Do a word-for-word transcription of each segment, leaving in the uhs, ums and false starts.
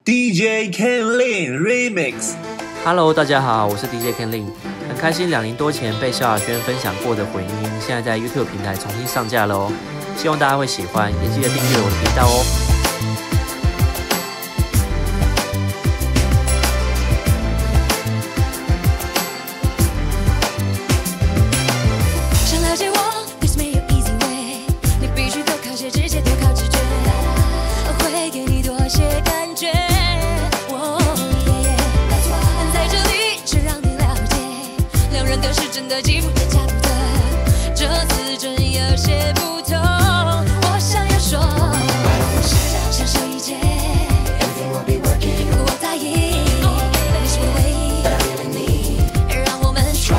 D J Ken Lin Remix。Hello， 大家好，我是 D J Ken Lin， 很开心两年多前被萧亚轩分享过的混音，现在在 YouTube 平台重新上架了哦，希望大家会喜欢，也记得订阅我的频道哦。 想了解我，可是没有 easy way， 你必须多靠些直接，多靠直觉，会给你多些感觉。都是真的记不得假不得，这次真有些不同。我想要说，享受一切，如果我答应，你是唯一，让我们 try。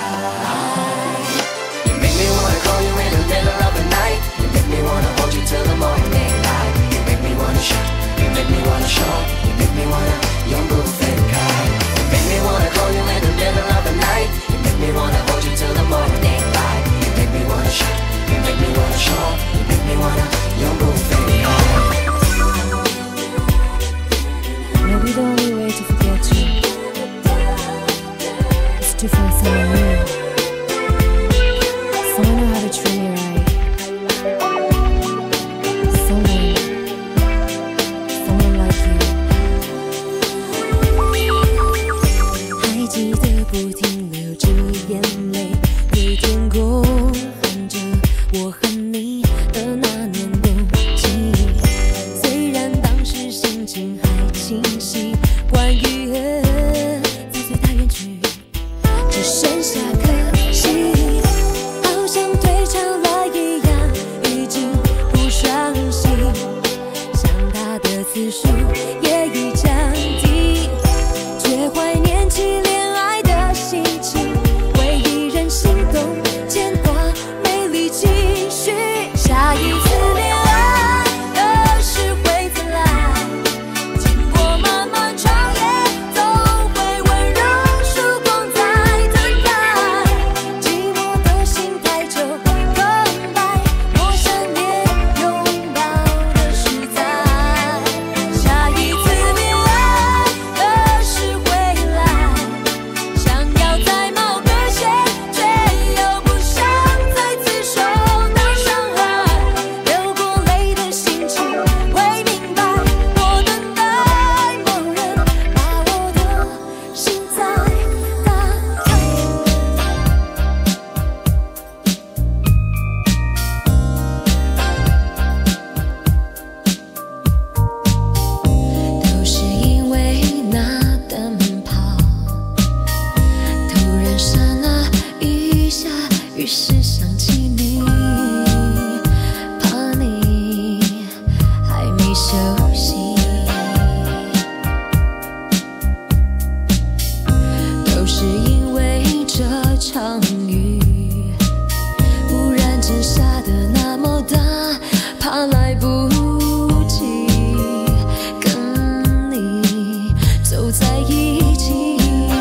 You make me wanna call you in the middle of the night. You make me wanna hold you till the morning light. You make me wanna shout, you make me wanna show, you make me wanna 永不分开。You make me wanna call you in the middle of the night.You make me wanna hold you till the morning light. You make me wanna shout, you make me wanna show, you make me wanna 永不分开。 Maybe the only way to forget you is to find someone new, someone who know how to treat me right, someone, someone like you. 还记得不停流着眼泪，对天空喊着我和你的那年冬季。虽然当时心情还清晰，关于早随他远去，只剩下可惜，好像退潮了一样，已经不伤心，想他的次数也已降低，却怀念起恋爱的心情，为一人心动牵挂美丽情绪。下一次恋爱何时会再来，经过漫漫长夜总会温柔曙光在等待，寂寞的心太久空白，我想念拥抱的实在。下一次恋爱何时会来，想要再冒个险，却又不想再次受到伤害，流过泪的心情会明白，我等待某人把我的心再打开。都是因为那灯泡突然刹那一下，于是想起你，怕你还没休息。都是因为这场雨忽然间下得那么大，怕来不及跟你走在一起。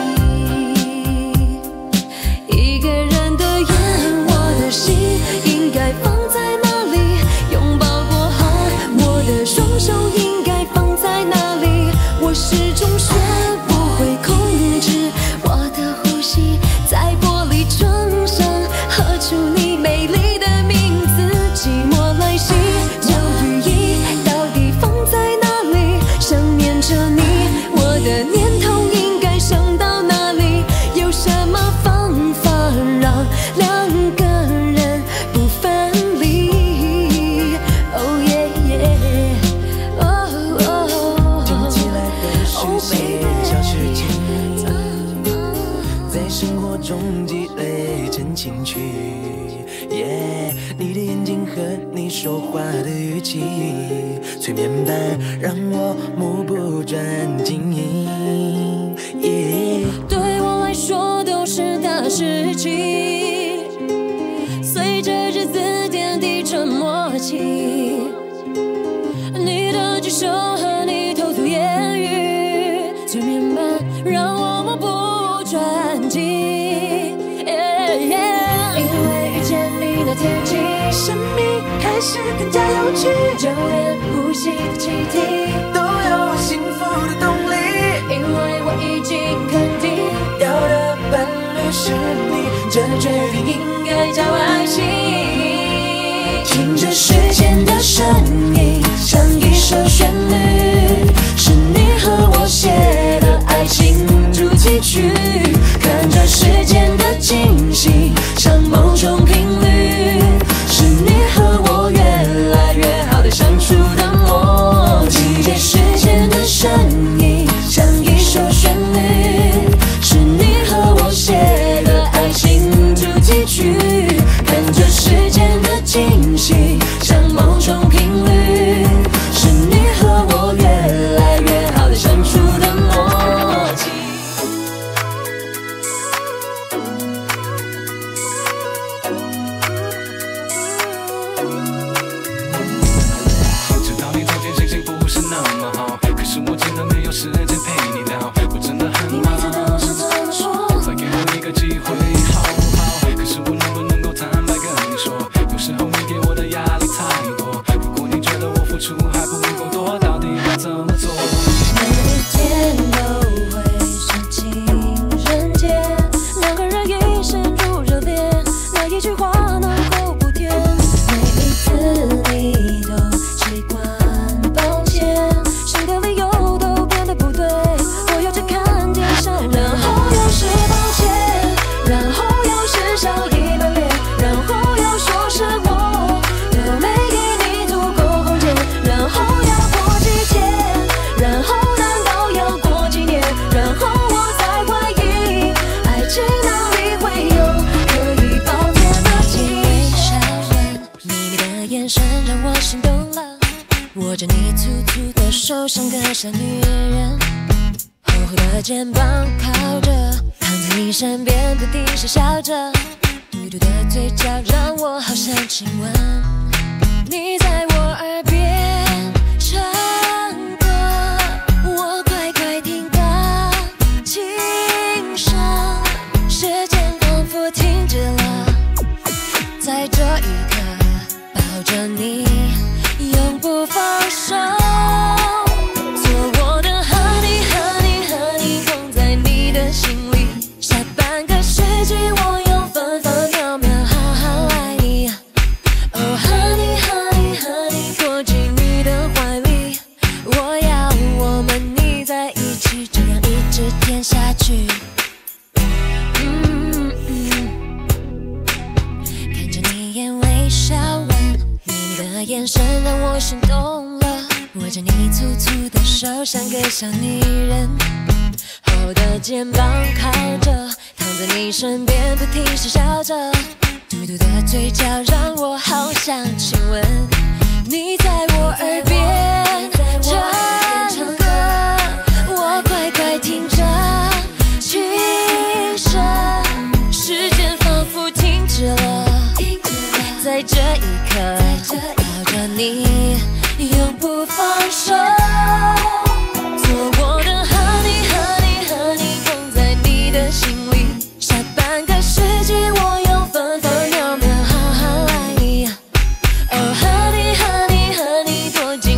一个人的眼，我的心应该放在哪里？拥抱过后，我的双手应该放在哪里？我始终学不会控制我的呼吸，在玻璃窗上刻出你美丽的名字。寂寞来袭，旧雨衣到底放在哪里？想念着你，我的念头应该想到哪里？有什么方法让两个人不分离？ Oh yeah yeah， oh oh， 听起来都是些小事情，在生活中积累成情趣。Yeah， 你的眼睛和你说话的语气，催眠般让我目不转睛。Yeah， 对我来说都是大事情，随着日子点滴成默契。你的举手和你偷吐言语，催眠般让我目不转睛。Yeah, yeah， 因为遇见你那天起，生命开始更加有趣，就连呼吸的气体都有幸福这决定应该叫爱情。听着时间的声音，像一首旋律，是你和我写的爱情主题曲。看着时间的惊喜，像某种频率，是你和我越来越好的相处的默契。听着时间的声音，像一首旋律，是你和我写的爱情主题曲。看着时间的惊喜，像某种频率，是你和我越来越好的相处的默契。 知道你昨天心情不是那么好，可是我真的没有时间陪你聊，我真的很忙。再给我一个机会好不好？可是我能不能够坦白跟你说，有时候你给我的压力太多，如果你觉得我付出还不够多，到底要怎么做？ 每一天都会是情人节，两个人一陷入热烈，那一句话能够不甜。每一次你都习惯抱歉，谁的理由都变得不对，我有着看见笑容，然后又是抱歉，然后又是笑意满脸，然后又说是我又没给你足够空间，然后要过几天，然后难道要过几年，然后我才怀疑爱情哪里会有可以抱歉的机会。微笑问你，你的眼神让我心动了，握着你粗粗的手像个小女人，厚厚的肩膀靠着，躺在你身边不停傻笑着，嘟嘟的嘴角让我好想亲吻。你在我耳边唱歌，我乖乖听个轻声，时间仿佛停止了，在这一刻抱着你永不放手。做我的 honey honey honey， 放在你的心里，下半个世纪我用分分秒秒好好爱你。Oh honey honey honey， 躲进你的怀里，我要我们腻在一起，这样一直甜下去。嗯嗯，看着你眼微笑问，你你的眼神让我心动了，握着你粗粗的手像个小女人，厚的肩膀靠着，躺在你身边不停傻笑着，嘟嘟的嘴角让我好想亲吻。你在我耳边唱歌，我乖乖听着轻声，时间仿佛停止了，在这一刻抱着你永不放手。做我的 honey honey honey， 放在你的心里，下半个世纪我用分分秒秒好好爱你。Oh honey honey honey， 躲进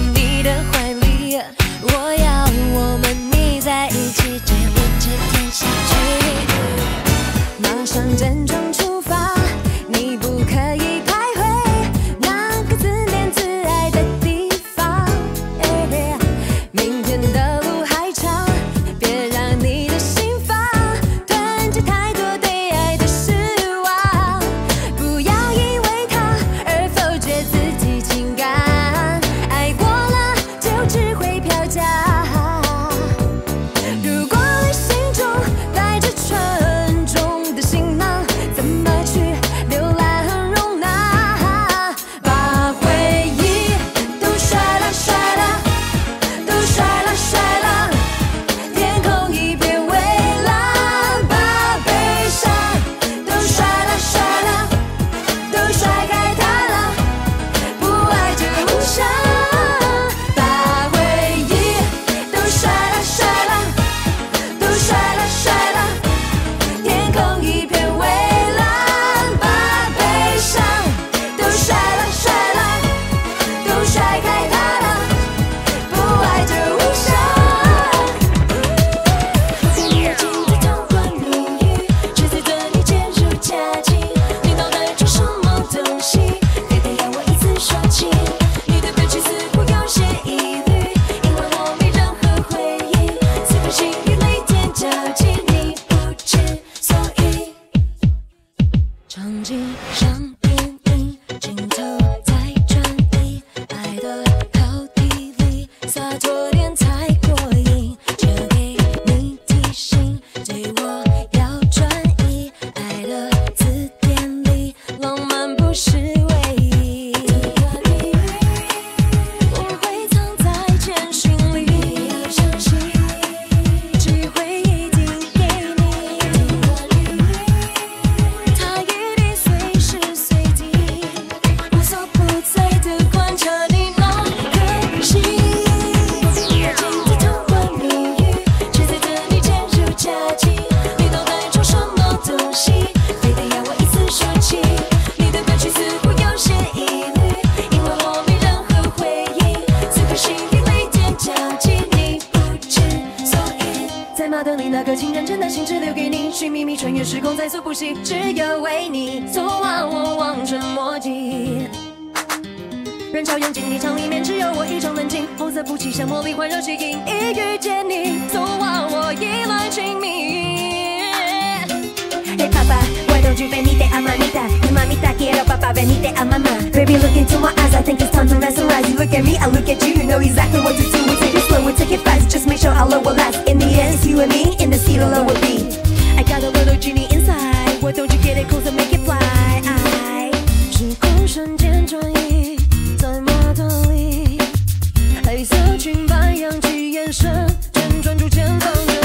马德里那个情人真的心只留给你，寻觅觅穿越时空在所不惜，只有为你。昨晚我望尘莫及。人潮拥挤一场里面只有我一场冷静，红色不起像茉莉环绕吸引，一遇见你，昨晚我意乱情迷。Hey papa, why don't you venite a mamita? Mi mamita quiero papa, venite a mama. Baby, look into my eyes, I think it's time to mesmerize. You look at me, I look at you, you know exactly what to do. We take it slow, we take it fast, just make sure our love will last. In the end, it's you and me, in the seat alone will be. I got a little genie inside, why don't you get it closer, make it fly? 时空瞬间转移，在马德里，黑色裙摆扬起眼神，正专注前方的。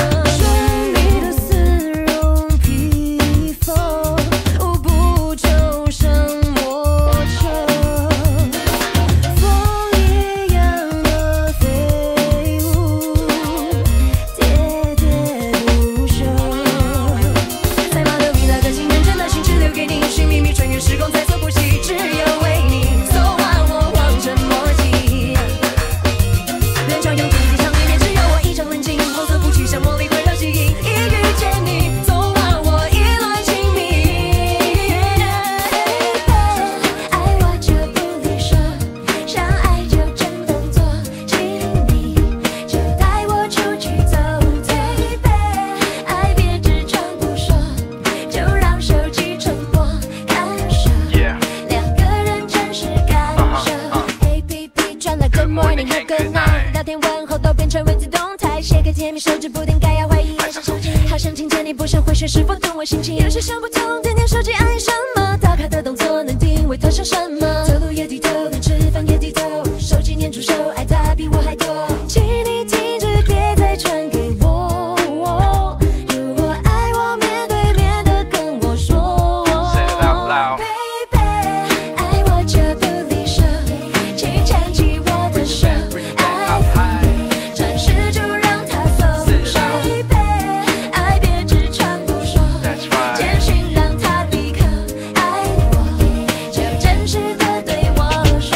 是否懂我心情？有些想不通，点点手机按什么？打开的动作能定位他想什么？走路也低头，连吃饭也低头，手机黏住手，爱他比我还多。请你停止，别再传给我。如果爱我，面对面的跟我说。Baby， 爱我就不离手，请牵起我的手。爱暂时就让它松手。爱别只传。简讯让他立刻爱我，就真实的对我说。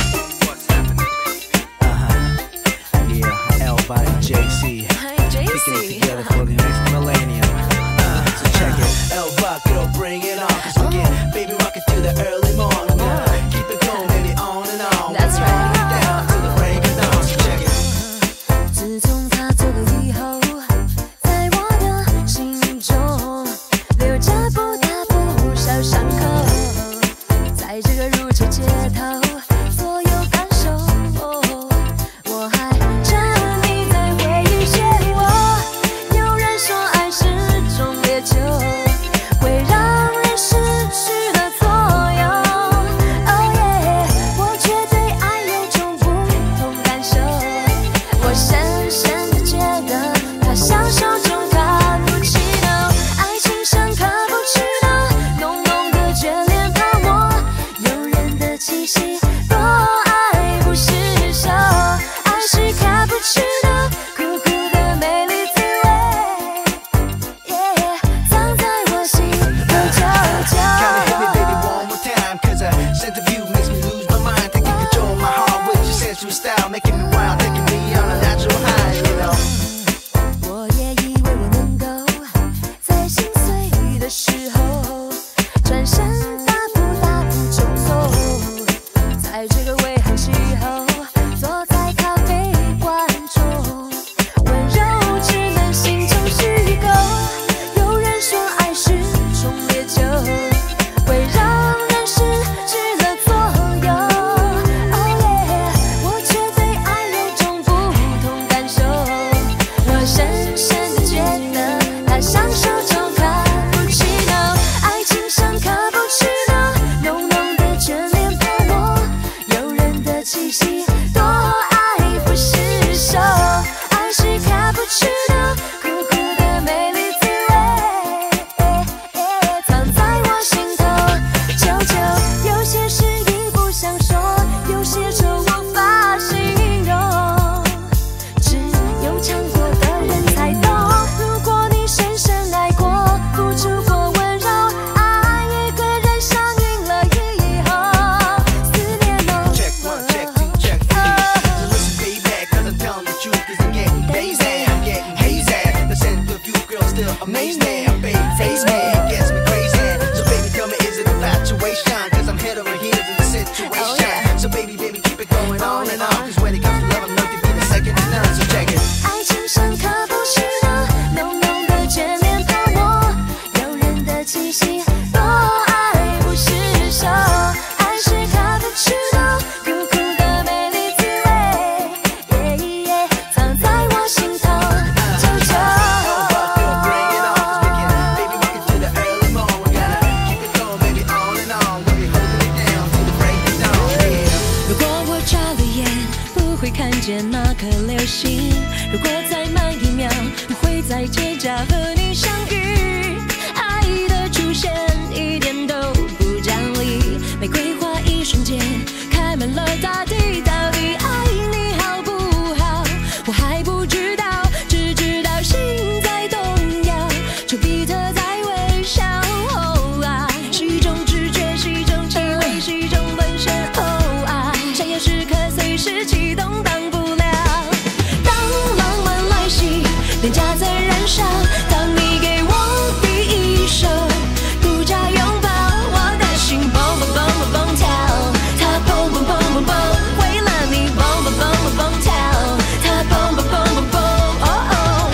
Uh-huh. Yeah, Elba and J C. Hi, J C. Picking it together for the next millennium. Uh, so check it. Elba, girl, bring it on. Cause we get baby rockin' through the early morning. Uh, keep it going, baby, on and on. That's right. Down to the break of dawn. So check it. 自从他走了以后，在我的心中。留着不大不小伤口，在这个如此街头，所有感受，我还沉溺在回忆漩涡。有人说爱是种烈酒，会让人失去了作用。Oh yeah， 我却对爱有种不同感受，我深深的觉得它像手中卡布奇诺。爱情像卡布奇诺，浓浓的眷恋泡沫，诱人的气息，多爱不释手。爱是卡布奇诺，苦苦的美丽滋味， yeah， 藏在我心里久久。 Kinda hit me, baby, one more time. Cause a sense of you makes me lose my mind. Taking control of my heart with your sensual style. Making me wild, taking me on a natural high, you know. 我也以为我能够在心碎的时候转身大步大步就走，在这个微寒气候，坐在咖啡馆中，温柔只能形成虚构。有人说爱是种烈酒，会让人失去了作用。Oh yeah， 我却对爱有种不同感受，我深深的觉得它像手中卡布奇诺。爱情像卡布奇诺，浓浓的眷恋泡沫，诱人的气息，多爱不释手。爱是卡布奇诺，苦苦的美丽滋味，藏在我心头久久。有些事已不想说，有些愁无法形容，只有尝过的人才懂。如果你深深爱过，付出过温柔，爱一个人上瘾了以后，思念浓。 Check one, check two, check three. So listen, baby, cause I'm telling the truth. Cause I'm getting crazy, I'm getting hazy. The scent amazing. Baby, face man gets me crazy. So baby, tell me, is it infatuation? Cause I'm head over heels in the situation. Oh, yeah. So baby, baby, keep it going on and on. Cause when it comes to love, I'm known to be the second to none. So check it. 爱情像可不是呢，浓浓的见面泡沫，诱人的气息，多爱不释手。爱是卡布奇诺，苦苦的美丽滋味，耶耶，藏在我心头。啾啾。 Bring it on, cause we can, baby, rock it to the early morn. We gotta keep it going, baby, on and on. We'll be holding it down till the break of dawn. Yeah. 如果我眨了眼，不会看见那颗流星；如果再慢一秒，不会在街角和你相遇。爱的出现一点都不讲理，玫瑰花一瞬间开满了大地。到底爱你好不好？我还不知道，只知道心在动摇，丘比特在微笑。哦，爱是一种直觉，是一种气味，是一种沦陷。哦，爱闪耀时刻随时启动，挡不了。当浪漫来袭，脸颊在燃烧。当你给我第一手独家拥抱，我的心蹦蹦蹦蹦蹦跳，它蹦蹦蹦蹦蹦，为了你蹦蹦蹦蹦蹦跳，它蹦蹦蹦蹦蹦。哦哦。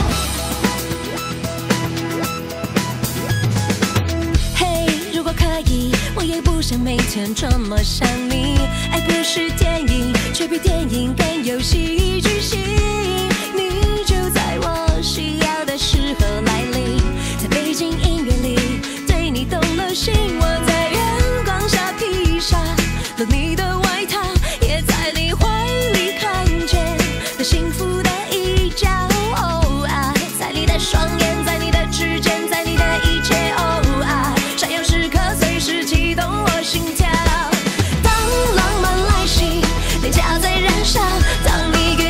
嘿，如果可以，我也不想每天这么想你。爱不是电影，却比电影更有戏剧性。你就在我需要的时候来临，在背景音乐里对你动了心。我在月光下披上了你的外套，也在你怀里看见了幸福的一角。哦，爱在你的双眼，在你的指尖，在你的一切。哦，爱闪耀时刻随时启动我心跳。当浪漫来袭，脸颊在燃烧。当你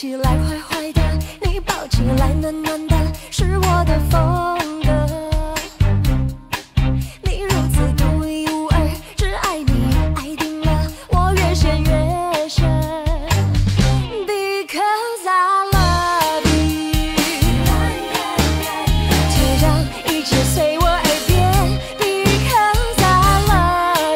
起来坏坏的，你抱起来暖暖的，是我的风格。你如此独一无二，只爱你，爱定了，我越陷越深。Because I love you， 就让一切随我而变。Because I love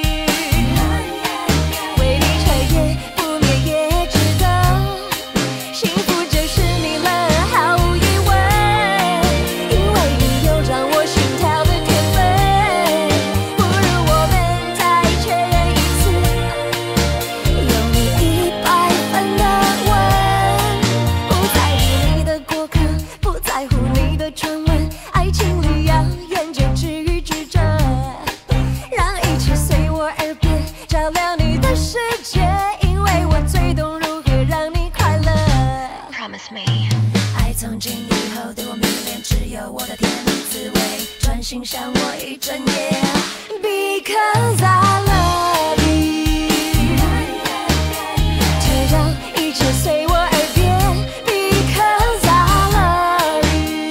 you， 为你彻夜不眠也值得，幸福就是你了，毫无疑问，因为你有让我心跳的天分。不如我们再确认一次，有你一百分的吻，不在乎你的过客，不在乎你的传闻，爱情里要研究知与知者，让一切随我而变，照亮你的世界，因为我最懂如何让你快乐。Promise me， 爱从今以后对我迷恋，只有我的甜蜜滋味，专心想我一整夜。Because I love you， 就让一切随我而变。Because I love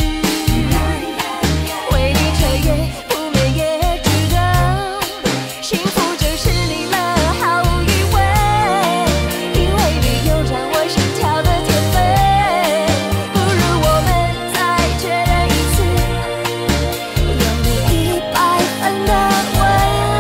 you， 为你彻夜不眠也值得，幸福就是你了，毫无疑问，因为你有让我心跳的天分。不如我们再确认一次，有你一百分的吻。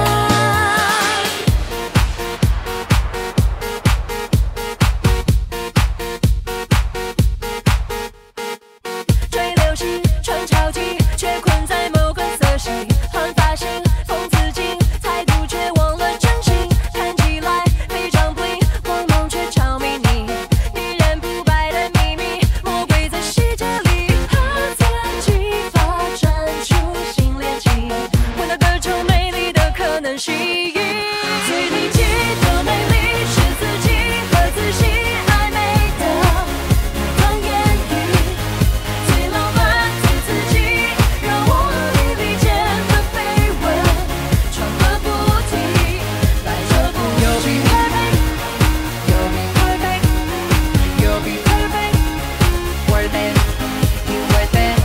追流星，穿超级，却困在某个色系，换发型，讽刺镜，态度却忘了真心，看起来非常 bling， 光芒却超迷你，迷人不败的秘密，魔鬼在细节里，和自己发展出新恋情，为了各种美丽的可能性，最离奇的美丽是自己和自信暧昧的那段言语，最浪漫最刺激，让我与比肩的绯闻传个不停，来者不拒。You'll be perfect, you'll be perfect, you'll be perfect, worth it, you worth it.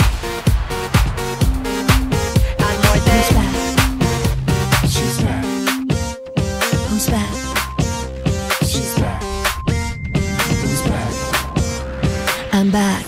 I'm worth it. She's back, Who's back? she's back. Who's back? I'm back.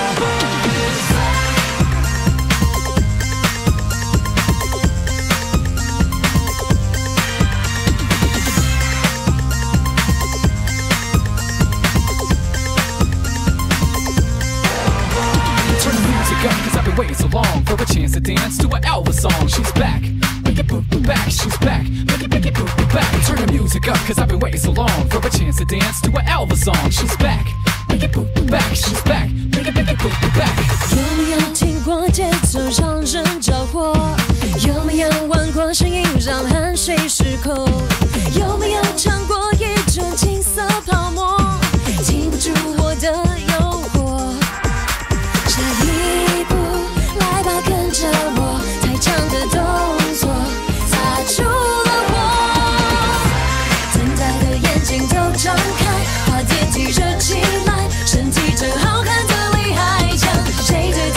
Turn the music up, cause I've been waiting so long for a chance to dance to an Elvis song. She's back, make it boop boop back. She's back, make it make it boop boop back. Turn the music up, cause I've been waiting so long for a chance to dance to an Elvis song. She's back, make it boop boop back. She's back, make it make it boop boop back. 有没有听过节奏让人着火？有没有闻过声音让汗水失控？有没有尝过一种金色泡沫？禁不住我的诱惑。下一步，来吧，跟着我，太长的动作擦出了火，等待的眼睛都张开，把电梯热起来，身体正好看的厉害强，谁的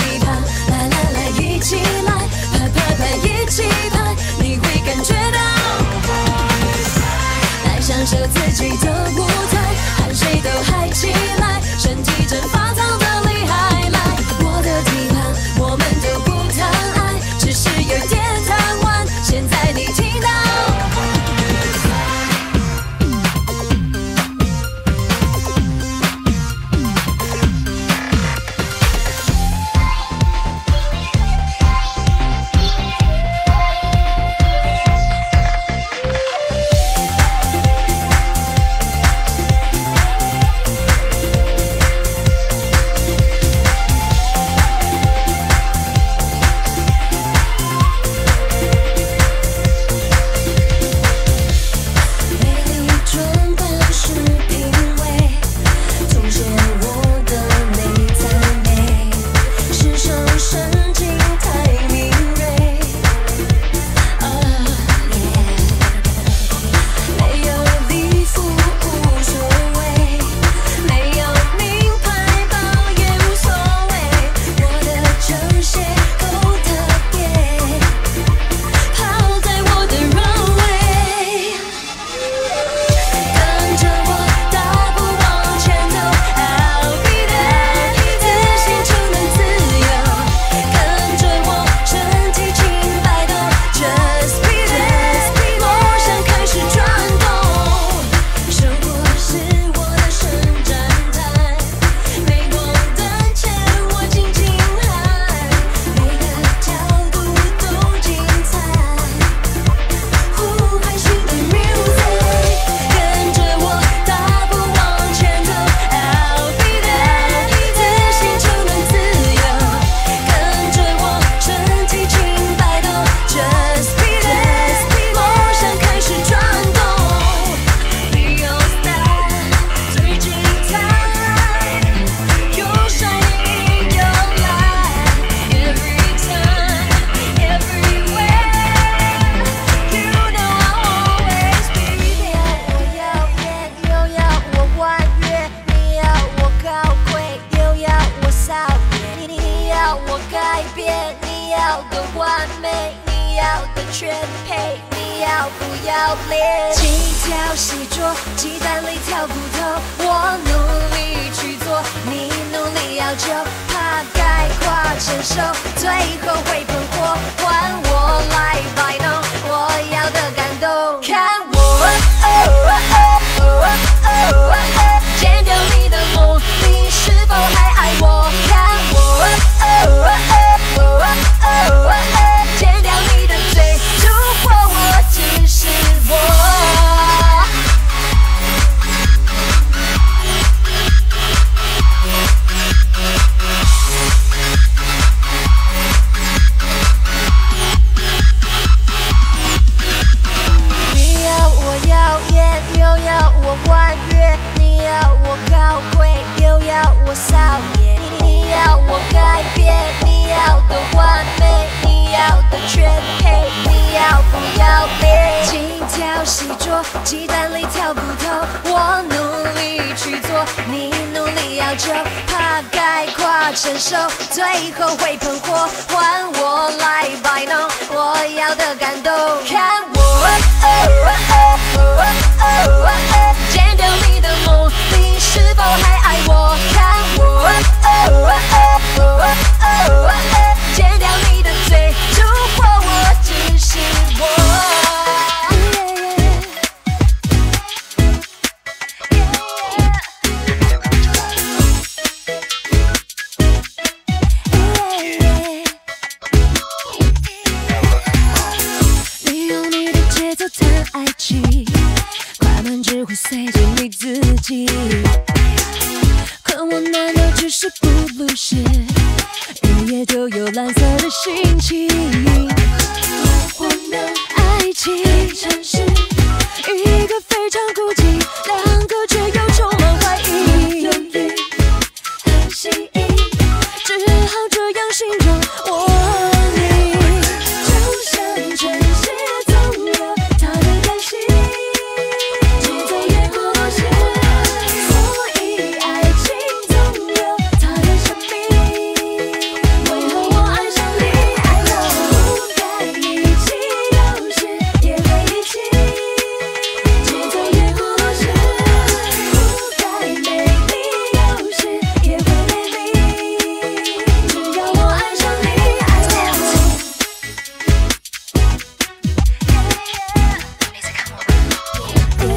美，你要的全配，你要不要脸？几条细桌，鸡蛋里挑骨头，我努力去做，你努力要求，怕概括承受，最后会喷火，换我来摆弄我要的感动。看我，哦哦哦哦哦哦，剪掉你的梦，你是否还爱我？看我，哦哦哦哦哦哦，剪掉你的嘴，如果我只是我。你要我耀眼，又要我还原，你要我高贵，又要我骚野，你要我改变，你要的完美，你要的全配，你要不要脸？几条细桌，鸡蛋里挑骨头，我努力去做，你努力要求，怕概括承受，最后会喷火，换我来摆弄我要的感动。看我，哦哦哦哦哦哦，剪掉你的梦，你是否还爱我？看我，哦哦哦哦哦哦，剪掉你的嘴，如果我只是我。你用你的节奏谈爱情，快慢只会随着你自己。可我难道只是不路是，日夜都有蓝色的心情。荒谬爱情城市，一个非常孤寂，两个却又充满怀疑。犹豫很吸引，只好这样形容我你，就像晨曦总有它的感性，节奏也不妥协，所以爱情总有它的神秘。为何我爱上你？爱到不该一起，有时也会一起，节奏也不妥协，不该美丽，有时也会美丽。只要我爱上你，爱到。你在看我吗？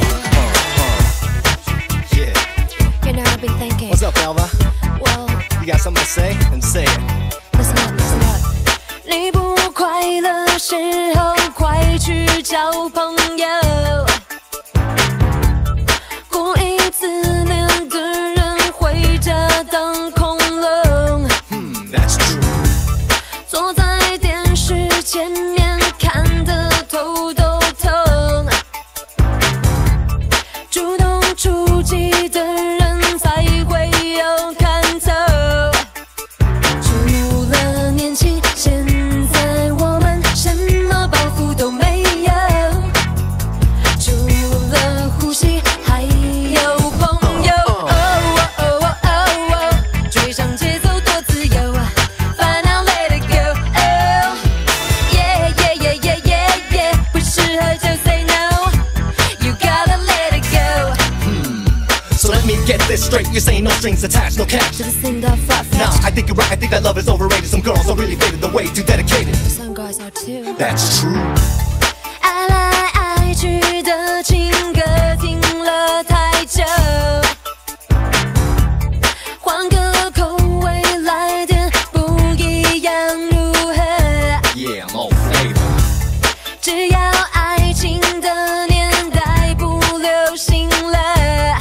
Yeah. You know I've been thinking. What's up, Alva? Well, You got something to say? And say it. listen up, listen up. 你不快乐时候，快去交朋友。故意自恋的人会假当恐龙， Hmm, that's true. 坐在电视前面看得头都痛。主动出击的人才会有看头。除了年轻，现在我们什么包袱都没有，除了呼吸，还有朋友。哦哦哦哦哦，追上节奏多自由，烦恼 let it go。哦，yeah yeah yeah yeah yeah yeah，不适合就 say no，you gotta let it go。 So let me get this straight. You're saying no strings attached, no cash. To the thing that flat Nah, fetch. I think you're right. I think that love is overrated. Some girls are really faded the way too dedicated. Some guys are too。 That's true. 爱来爱去的情歌停了太久，换个口味来点不一样如何？ Yeah, I'm all flavor. 只要爱情的年代不流行了，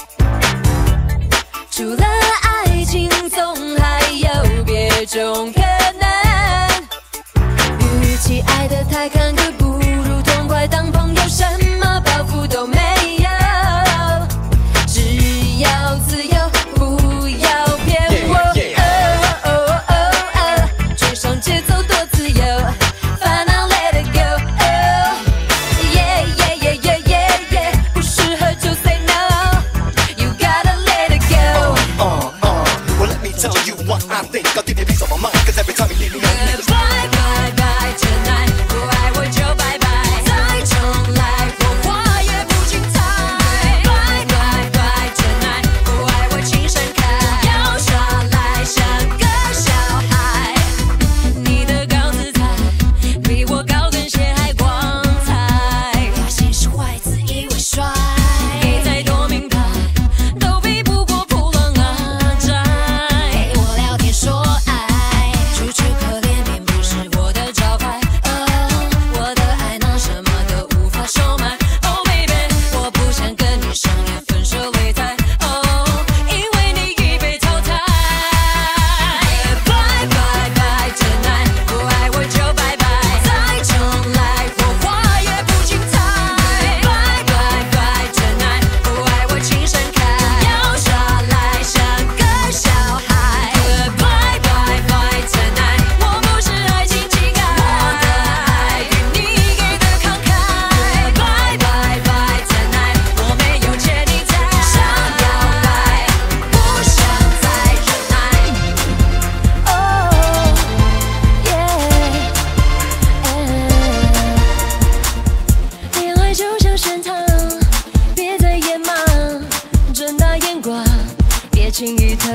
除了爱情，总还有别种可能。与其爱得太坎坷，不如痛快当朋友，什么包袱都没有，只要自由，不要骗我。 Yeah, yeah. 哦哦哦哦，追上节奏多自由，烦恼 let it go。哦，yeah yeah yeah yeah yeah yeah，不适合就 say no，you gotta let it go。 Uh, uh. Well, let me tell you what I think. I'll give you a piece of my mind. Cause every time you leave me, I need to Bye bye bye。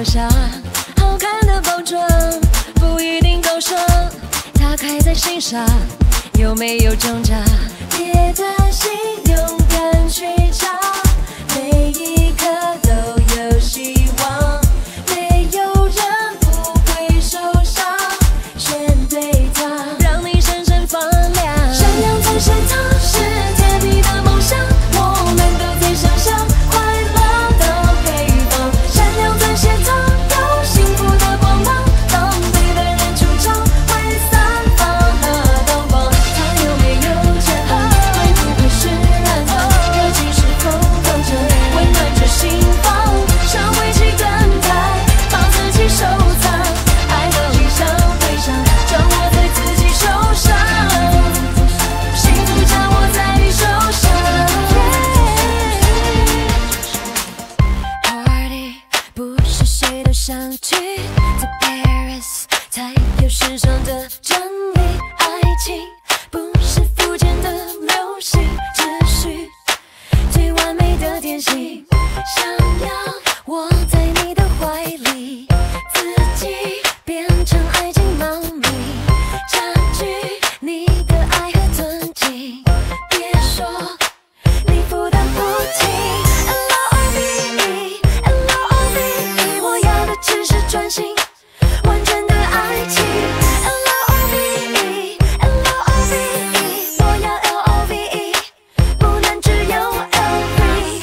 下，好看的包装不一定够爽，它开在心上，有没有挣扎？别担心，勇敢去找，每一刻都有希望，没有人不会受伤，选对它，让你闪闪发亮。闪亮才是它，是甜蜜的梦想，我们都在想象快乐的配方。闪亮才是它，有幸福的光芒，当对的人出场，会散发那灯光。它有没有震撼？会不会是燃放？热情是否够着，温暖着心房，像围棋等待，把自己收藏，爱的理想对象，掌握在自己手上，幸福掌握在你手上。Party 不是谁都想去，在 Paris 才有时尚的真理。爱情不是肤浅的流行，只需最完美的典型。想要窝在你的怀里，自己变成爱情猫咪，占据你的爱和尊敬。别说你负担不起 ，L O V E，L O V E， 我要的只是专心，完全的爱情。L O V E，L O V E， 我要 L O V E， 不能只有 L V。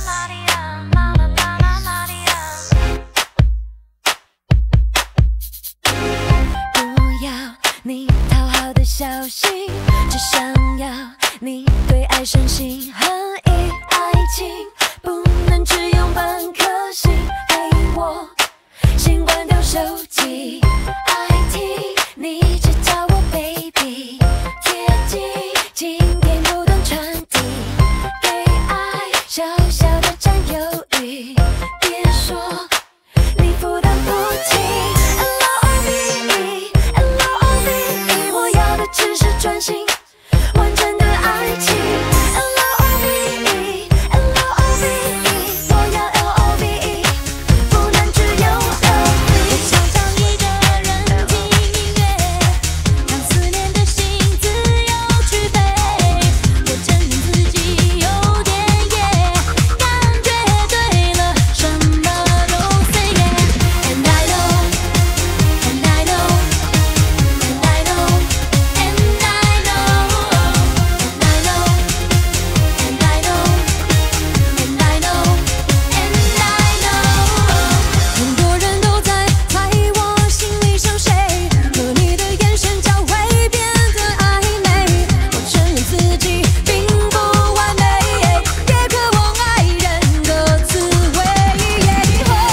不要你讨好的小心，只想要你对爱深信很意。爱情不能只用半颗心，陪我先关掉手机。爱听你只叫我 baby， 贴近经典不断传递，给爱小小的占有欲。别说你负担不起 ，L O V E，L O V E， 我要的只是专心，完整的爱情。L O V E，L O V E， 我要 L O V E， 不能只有 L V。我想找一个人听音乐，让思念的心自由去飞。我承认自己有点野，感觉对了，什么都 say yeah。And I know, and I know, and I know, and I know, and I know, and I know, and I know, and I know。很多人都在猜我心里想谁，和你的眼神交汇变得暧昧。我承认自己并不完美，也渴望爱人的滋味。And I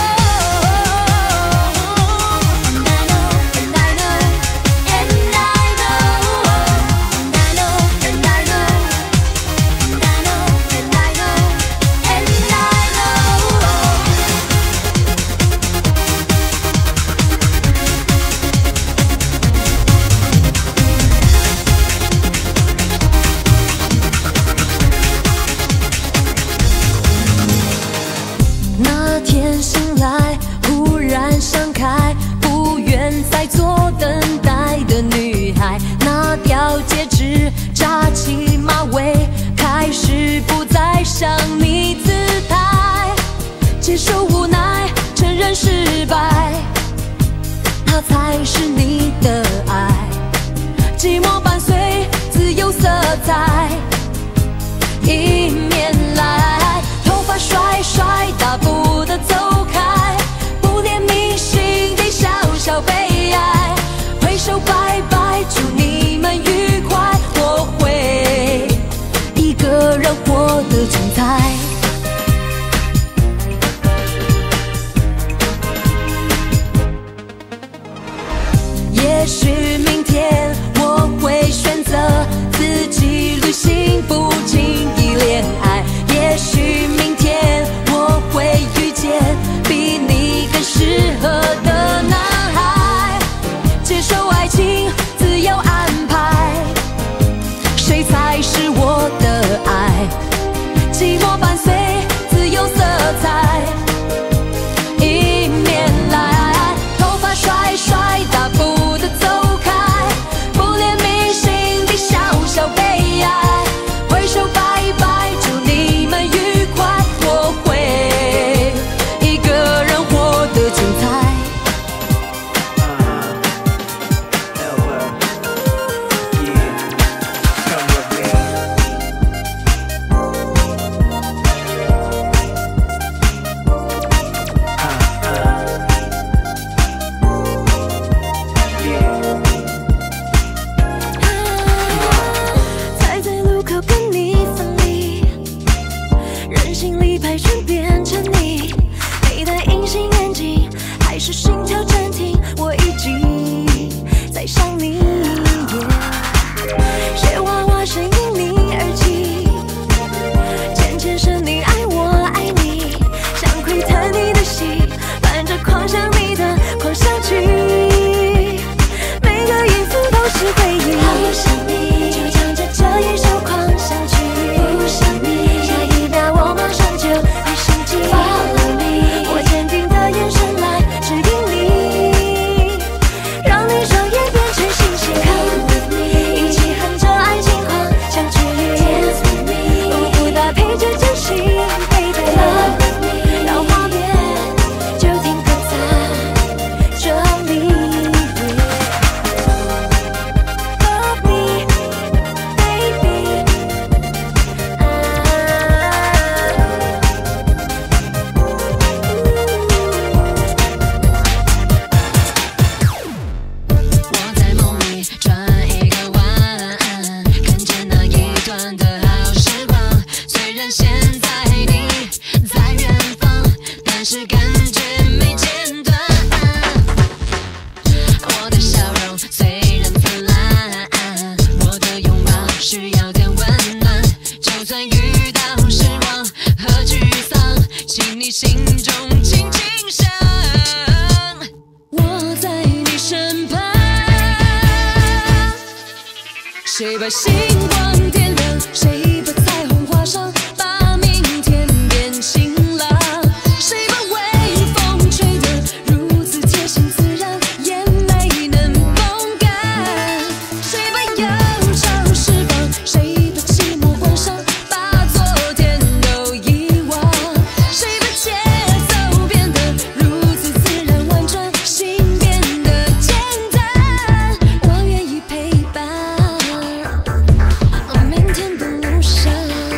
know, and I know, and I know, and I know, and I know, and I know, and I know, and I know, and I know。那天醒来，忽然想开，不愿再做等待的女孩。拿掉戒指，扎起马尾，开始不再想你姿态，接受无奈，承认失败，它才是你的爱。寂寞伴随自由色彩，迎面来，头发甩甩，大步的走开，不怜悯，心底小小悲哀，挥手拜拜，祝你们愉快，我会一个人活得精彩。也许明天我会选择自己旅行，不轻易恋爱。也许明天我会遇见比你更适合的男孩，接受爱情自由安排，谁才是我的爱？寂寞伴随自由色彩，迎面谁把星光点亮？谁把彩虹画上？把明天变晴朗。谁把微风吹得如此贴心自然，也没能风干？谁把忧愁释放？谁把寂寞关上？把昨天都遗忘。谁把节奏变得如此自然婉转，心变得简单？我愿意陪伴。明天的路上，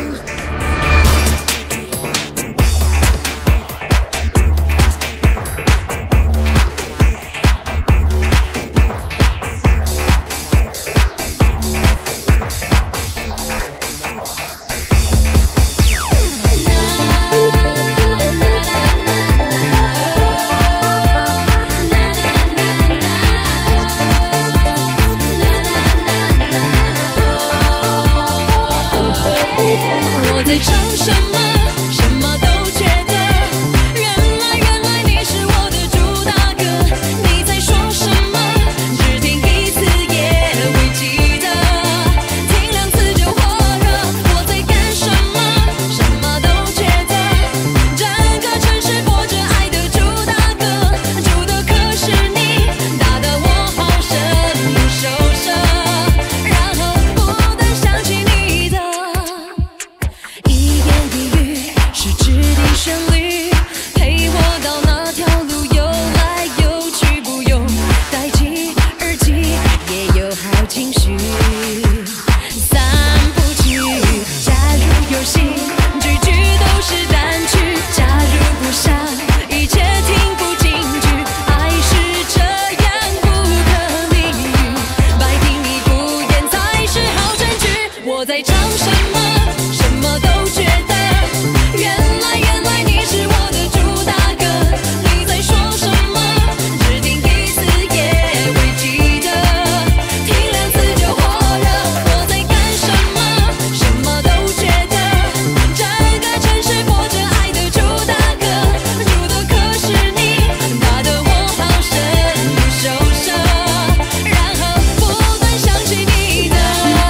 我在唱什么？什么都觉得。原来原来你是我的主打歌。你在说什么？只听一次也会记得，听两次就火热。我在干什么？什么都觉得。整个城市播着爱的主打歌，主的可是你，打得我好生不受伤，然后不断想起你的。一言一语是指定旋律，陪我到那条路游来游去，不用戴起耳机也有好情绪。散步去，加入游戏，句句都是单曲。加入不上，一切听不进去。爱是这样不可理喻，百听一不厌才是好证据。我在唱什么？什么都觉得。原来原来你是我的主打歌。你在说什么？只听一次也会记得，听两次就火热。我在干什么？什么都觉得。整个城市播着爱的主打歌，主的可是你，打得我好生不受伤，然后不断想起你的。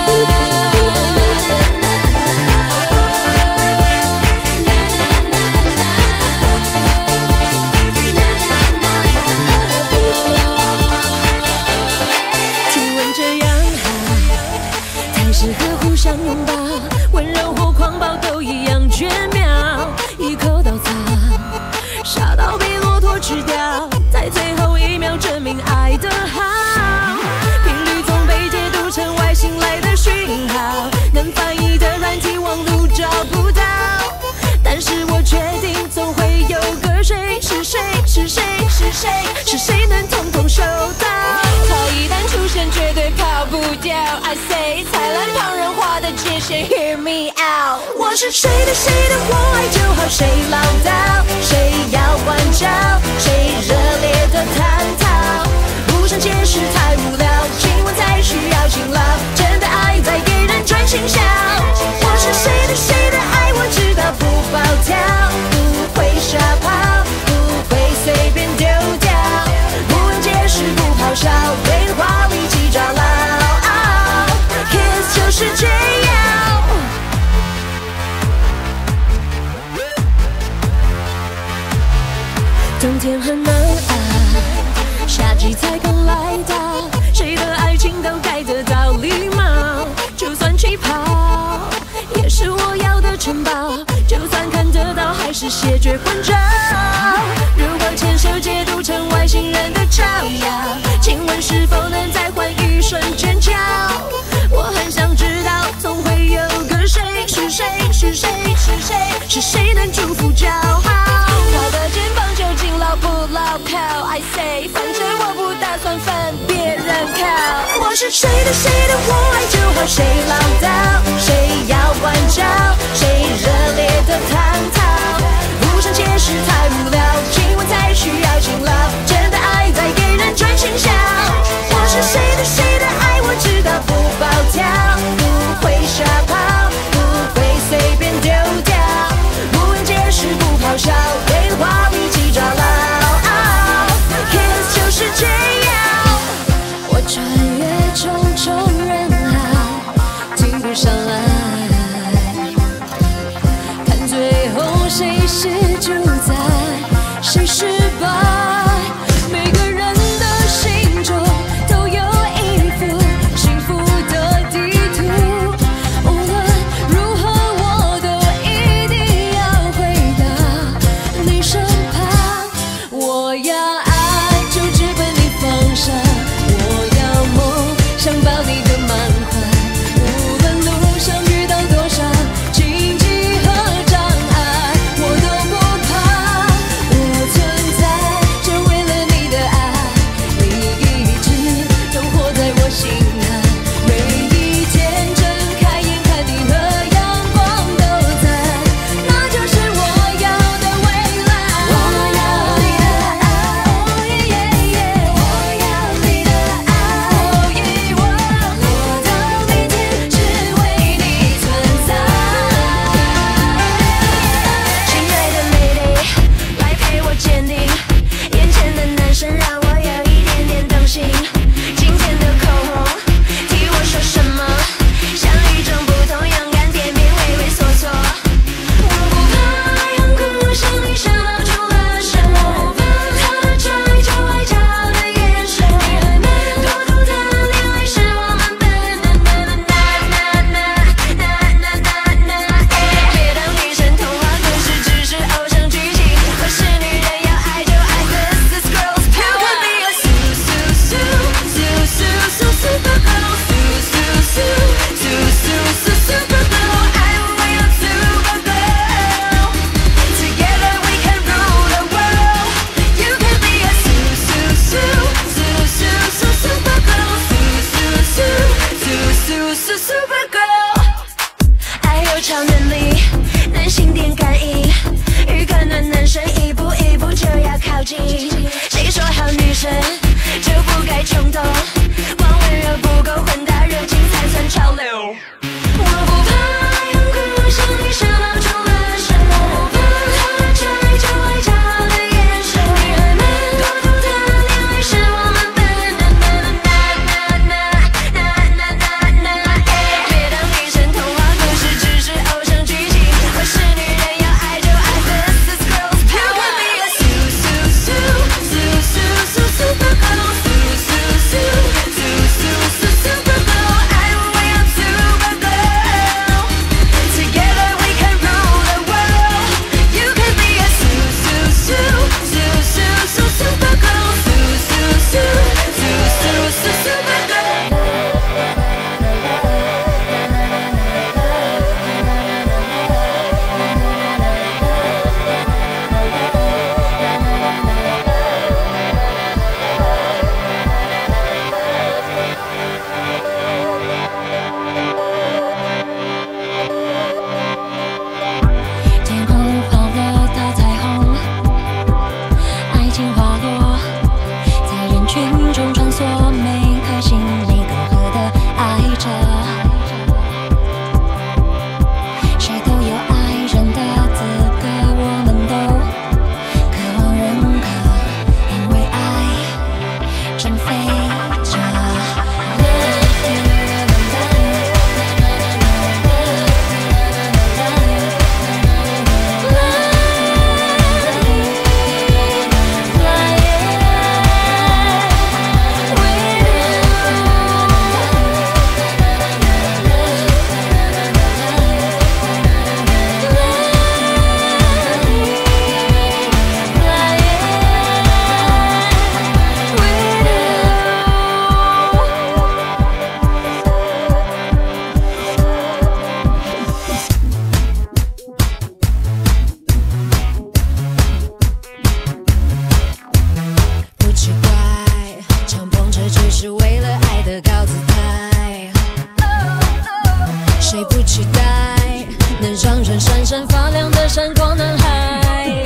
体温这样好，才适合互相拥抱，温柔或狂暴都一样绝妙。一口稻草，傻到被骆驼吃掉，在最后一秒证明爱的好。频率总被解读成外星来的讯号，能翻译的软体网路找不到，但是我确定总会有个谁，是谁？是谁？是谁？是谁能统统收到？他一旦出现，绝对跑不掉。I say， 踩烂旁人画的界限 ，Hear me out。我是谁的谁的，我爱就好，谁唠叨，谁要关照，谁热烈的探讨，不想解释太无聊，亲吻才需要勤劳，真的爱在给人专心笑。我是谁的谁的爱，我知道不暴跳，不会傻跑，不会随便丢掉，不用解释不咆哮，对的话一起抓牢。Kiss 就是这样。冬天很难熬，夏季才刚来到，谁的爱情都该得到礼貌。就算气泡，也是我要的城堡。就算看得到，还是谢绝关照。如果牵手解读成外星人的照耀，请问是否能再换一瞬间叫？我很想知道，总会有个谁，是谁？是谁？是谁？是谁能祝福骄傲？他的肩膀究竟牢不牢靠 ？I say， 反正我不打算分别人靠。我是谁的谁的，我爱就好，谁唠叨，谁要关照，谁热烈的探讨，不想解释太无聊，亲吻才需要勤劳，真的爱在给人专心笑。我是谁的谁的爱，我知道不暴跳，不会傻跑，不会随便丢掉，不用解释不咆哮，对的话一起抓牢。Kiss 就是这样，我穿越重重人海， 群中穿梭，每颗心你隔阂的爱着。谁都有爱人的资格，我们都渴望认可，因为爱正飞着。谁不期待能让人闪闪发亮的闪光男孩？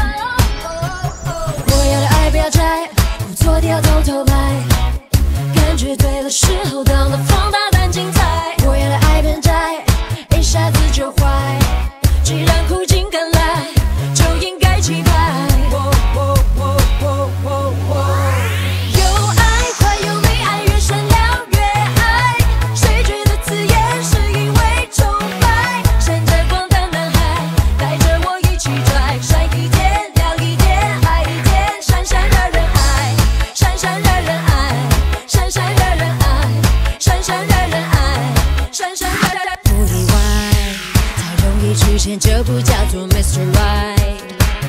我要的爱不要摘，不做的要偷偷来，感觉对了时候到了放大胆精彩。我要的爱变窄，一下子就坏，既然苦尽甘来，就应该期盼。这不叫做 Mister Right，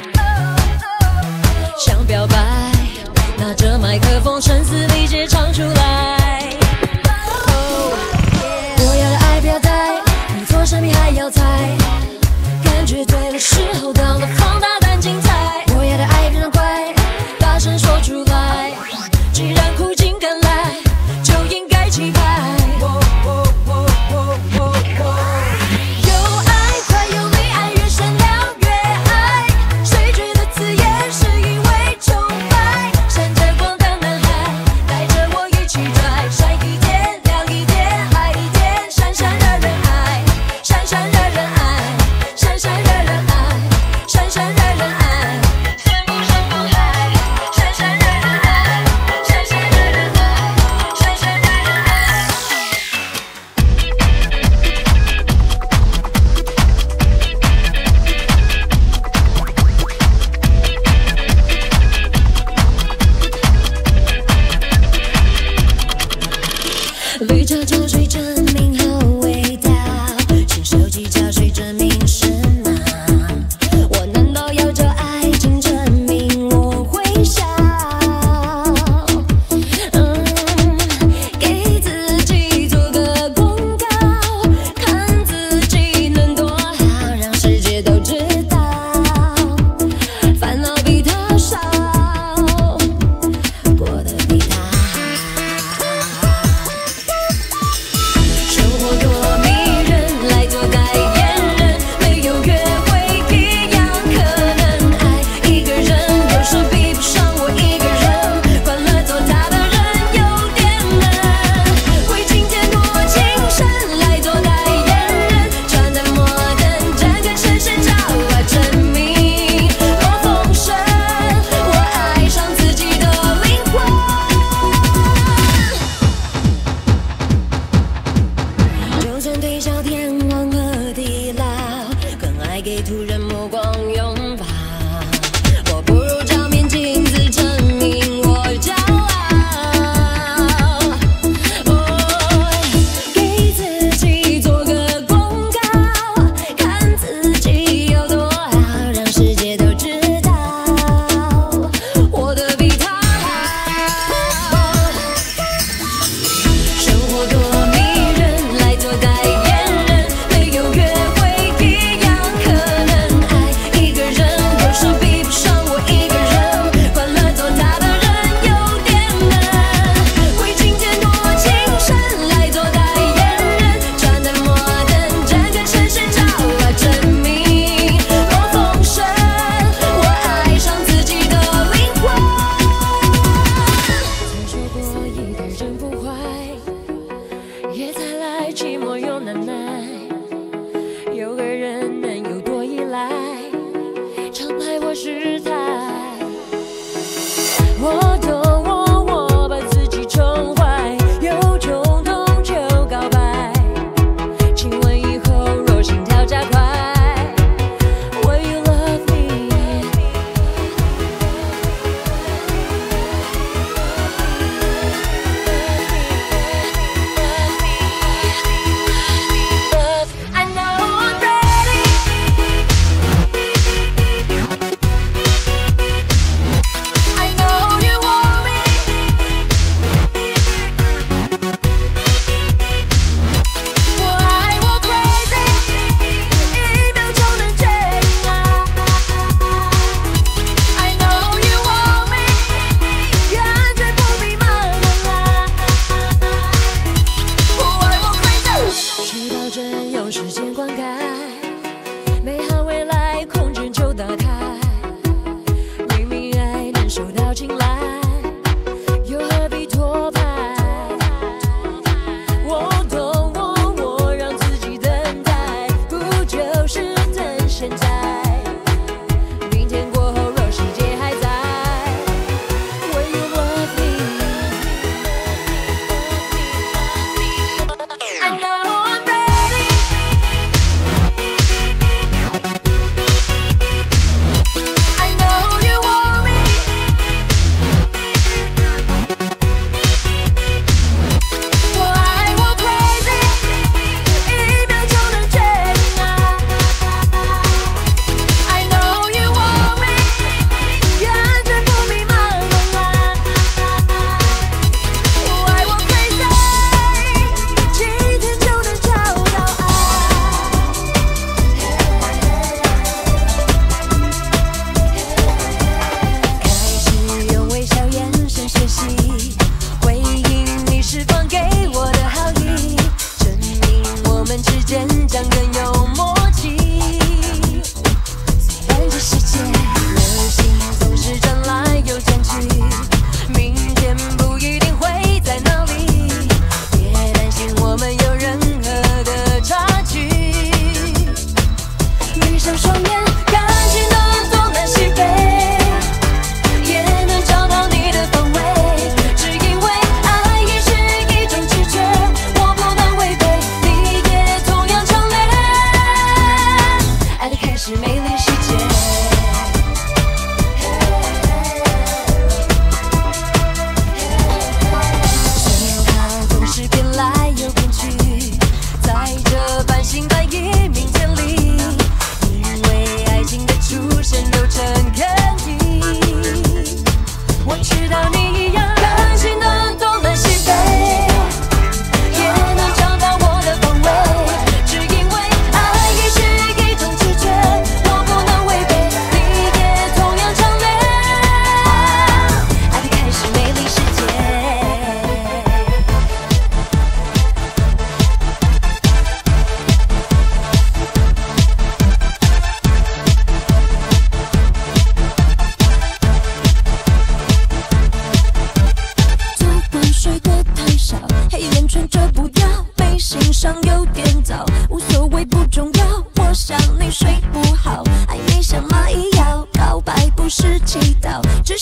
想表白，拿着麦克风声嘶力竭唱出来。Oh, yeah. 我要的爱不要带，你做神秘还要猜，感觉对了时候到了放大胆精彩。我要的爱变得快，大声说出来，既然苦尽甘来，就应该期盼。去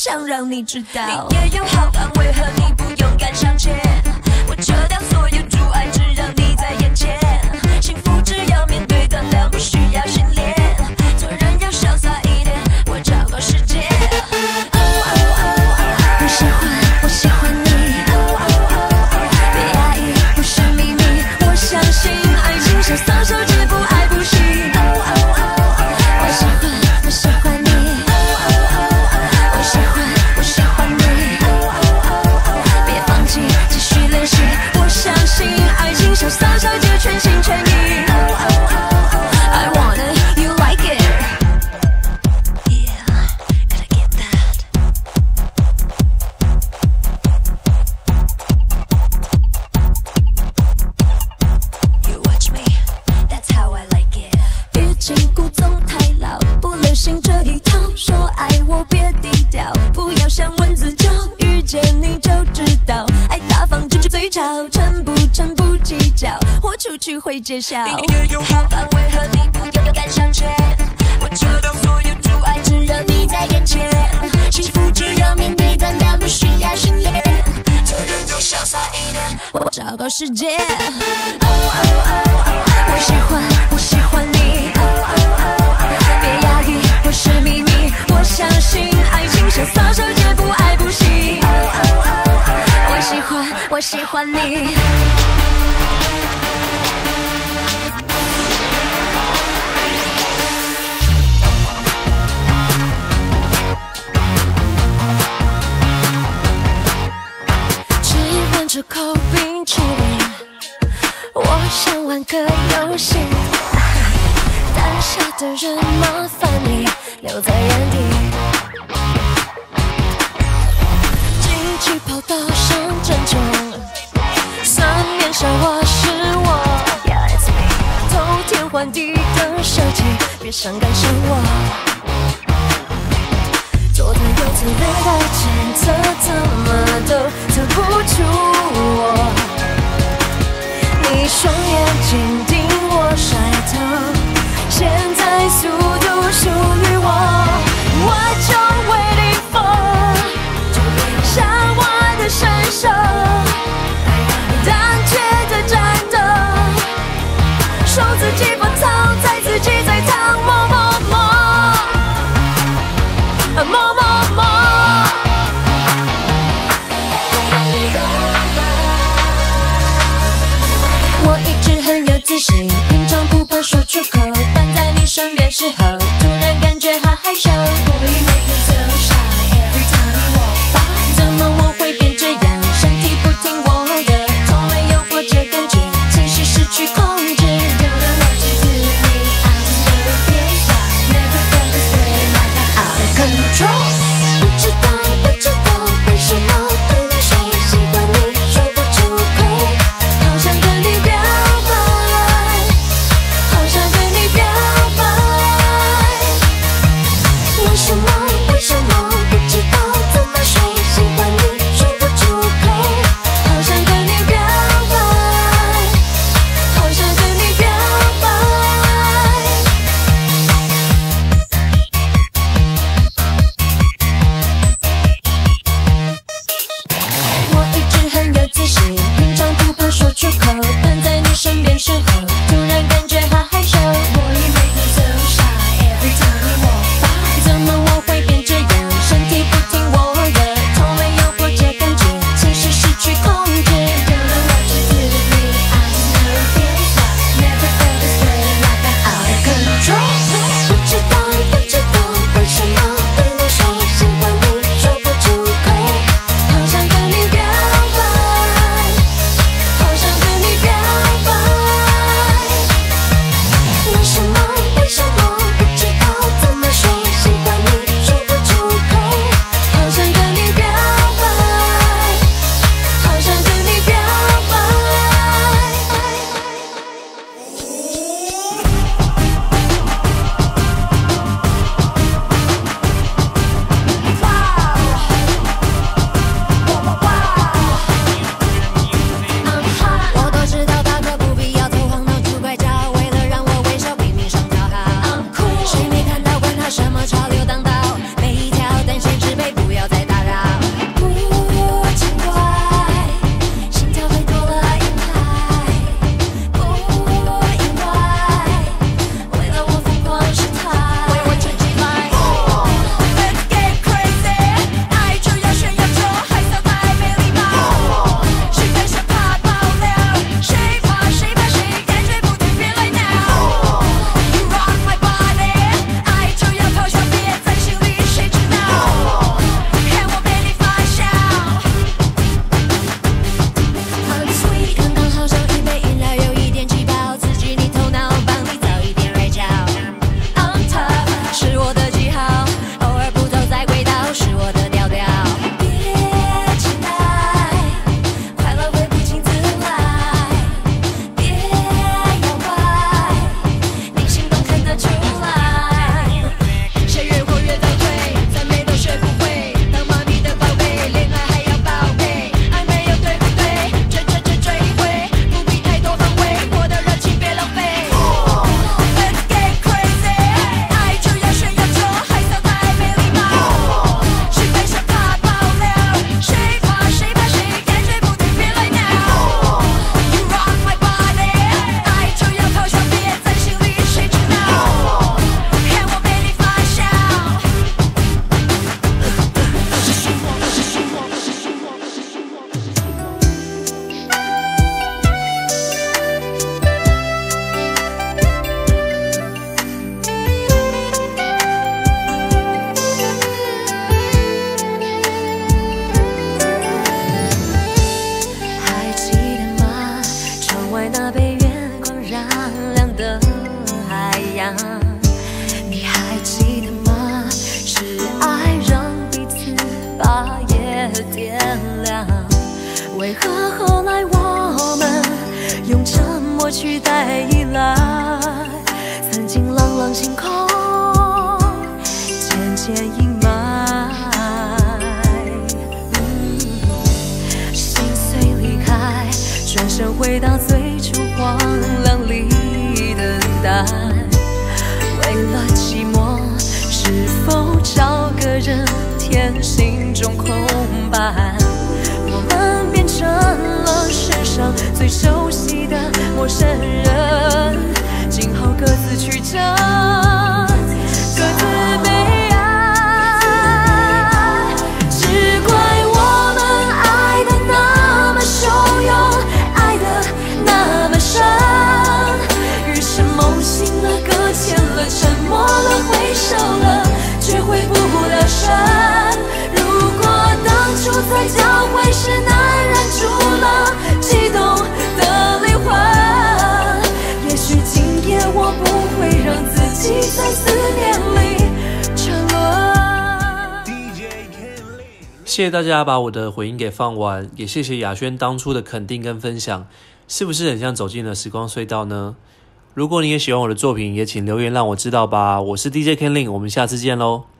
想让你知道， 你也有好感，为何你不勇敢向前？我撤掉所有阻碍，只让你在眼前。幸福只要面对胆量，不需要训练。做人要潇洒一点，我找个时间。哦哦哦哦， 我喜欢，我喜欢你。哦哦哦，别压抑，不是秘密。我相信爱情像撒手之不爱不惜。哦哦哦哦，我喜欢，我喜欢你。哦哦哦哦，我喜欢，我喜欢你。哦哦哦哦，别放弃，继续练习。我相信爱情像撒手就全心全意。哦哦哦哦 I want it, you like it. Yeah, gotta get that. You watch me, that's how I like it. 毕竟古总太老，不流行这一套。说爱我别低调，不要像蚊子叫。遇见你就知道，爱大方只是嘴角，成不成不计较，豁出去会揭晓。 你也有好感，为何你不勇敢向前？我撤掉所有阻碍，只让你在眼前。幸福只要面对胆量，不需要训练。做人就潇洒一点， 我找个时间。哦哦哦哦，我喜欢，我喜欢你。哦哦哦哦，别压抑，不是秘密。我相信爱情像撒手就不爱不惜。哦哦哦哦，我喜欢，我喜欢你。吃完这口冰淇淋，我想玩个游戏。胆小的人麻烦你留在原地。进气跑道上争宠，三面小花是我。Yeah, it's me. 偷天换地的设计，别伤感伤我。左侧右侧累的前侧，怎么都测不出我。你双眼紧盯我甩头，现在速度属于我。What you waiting for？ 向我的伸手，胆怯的战斗，受自己波涛，在自己在趟，摸摸摸。摸摸摸，我一直很有自信，平常不怕说出口，但在你身边时候，突然感觉好害羞。怎么我会变这样？身体不听我的，从没有过这感觉，其实失去控制。不知道，不知道为什么对你说喜欢你，说不出口，好想跟你表白，好想跟你表白。为什么，为什么不知道怎么说喜欢你，说不出口，好想跟你表白，好想跟你表白。我一直很有自信，平常不怕说出口，但在你身边时候，突然感觉好害羞。我以为你so shy every time you walk by， 怎么我会变这样？身体不听我的，从没有过这感觉，其实失去控制。Don't know what you do to me, I just know it feels like never felt this way like I'm out of control。不知道，不知道为什么对你说喜欢你，说不出口，好想跟你表白，好想跟你表白。 为何后来我们用沉默取代依赖？曾经朗朗星空渐渐阴霾，嗯，心碎离开，转身回到最初荒凉里等待。为了寂寞，是否找个人填心中空白？我们变成了世上最熟悉的陌生人，今后各自曲折，各自悲哀。只怪我们爱的那么汹涌，爱的那么深，于是梦醒了，搁浅了，沉默了，回首了，却回不了神。如果当初在交汇时难燃住了悸动的灵魂，也许今夜我不会让自己在思念里沉沦。 谢谢大家把我的回音给放完，也谢谢雅轩当初的肯定跟分享，是不是很像走进了时光隧道呢？如果你也喜欢我的作品，也请留言让我知道吧。我是 D J Ken Lin， 我们下次见喽。